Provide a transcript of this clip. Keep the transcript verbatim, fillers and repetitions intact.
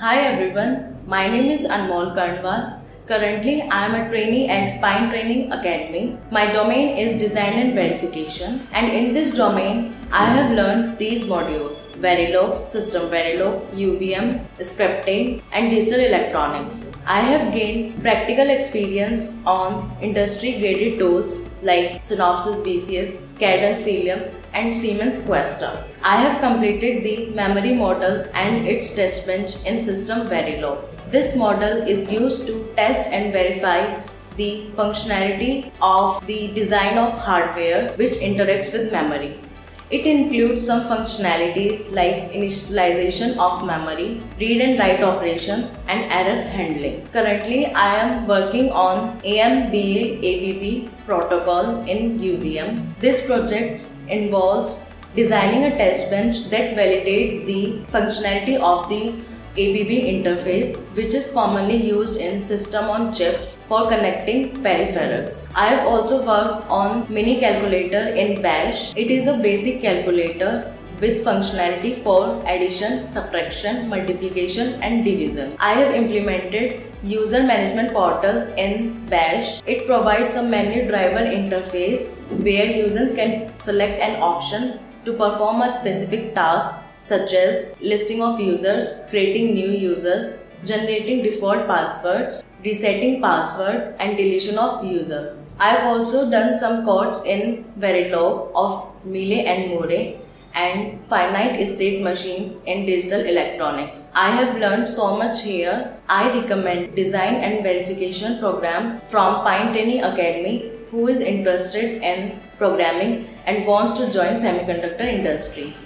Hi everyone, my name is Anmol Karnwal. Currently, I am a trainee at Pine Training Academy. My domain is design and verification, and in this domain, I have learned these modules: Verilog, System Verilog, U V M, scripting, and digital electronics. I have gained practical experience on industry-graded tools like Synopsys B C S, C A D and Cilium, and Siemens Questa. I have completed the memory model and its test bench in System Verilog. This model is used to test and verify the functionality of the design of hardware which interacts with memory. It includes some functionalities like initialization of memory, read and write operations, and error handling. Currently, I am working on A M B A A B B protocol in U V M. This project involves designing a test bench that validates the functionality of the A B B interface, which is commonly used in system on chips for connecting peripherals. I have also worked on mini calculator in Bash. It is a basic calculator with functionality for addition, subtraction, multiplication, and division. I have implemented user management portal in Bash. It provides a menu driver interface where users can select an option to perform a specific task, such as listing of users, creating new users, generating default passwords, resetting password, and deletion of user. I have also done some codes in Verilog of Mealy and Moray and finite state machines in digital electronics. I have learned so much here. I recommend design and verification program from Pine Training Academy who is interested in programming and wants to join semiconductor industry.